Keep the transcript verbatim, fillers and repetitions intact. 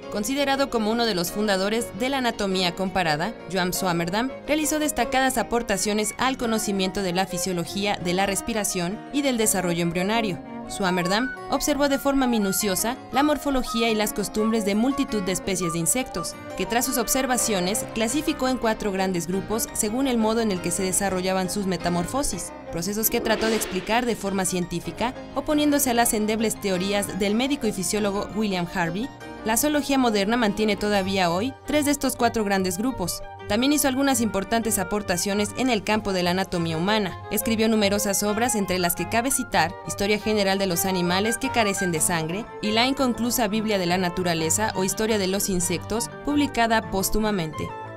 Considerado como uno de los fundadores de la anatomía comparada, Joan Swammerdam realizó destacadas aportaciones al conocimiento de la fisiología de la respiración y del desarrollo embrionario. Swammerdam observó de forma minuciosa la morfología y las costumbres de multitud de especies de insectos, que tras sus observaciones clasificó en cuatro grandes grupos según el modo en el que se desarrollaban sus metamorfosis, procesos que trató de explicar de forma científica, oponiéndose a las endebles teorías del médico y fisiólogo William Harvey. La zoología moderna mantiene todavía hoy tres de estos cuatro grandes grupos. También hizo algunas importantes aportaciones en el campo de la anatomía humana. Escribió numerosas obras, entre las que cabe citar Historia General de los Animales que carecen de sangre y la inconclusa Biblia de la Naturaleza o Historia de los Insectos, publicada póstumamente.